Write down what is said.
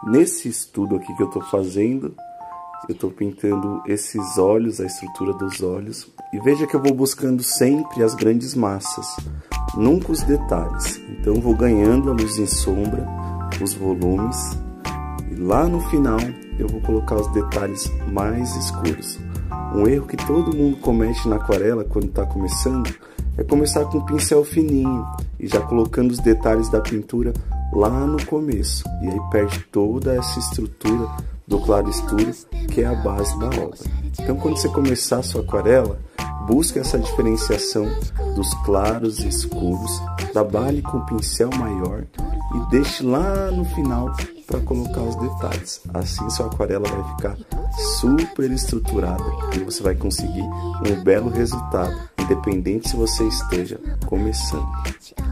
Nesse estudo aqui que eu estou fazendo, eu estou pintando esses olhos, a estrutura dos olhos. E veja que eu vou buscando sempre as grandes massas, nunca os detalhes. Então vou ganhando a luz em sombra, os volumes. E lá no final eu vou colocar os detalhes mais escuros. Um erro que todo mundo comete na aquarela quando está começando é começar com um pincel fininho e já colocando os detalhes da pintura lá no começo. E aí perde toda essa estrutura do claro escuro, que é a base da obra. Então quando você começar a sua aquarela, busque essa diferenciação dos claros e escuros, trabalhe com o pincel maior e deixe lá no final para colocar os detalhes. Assim sua aquarela vai ficar super estruturada e você vai conseguir um belo resultado, independente se você esteja começando.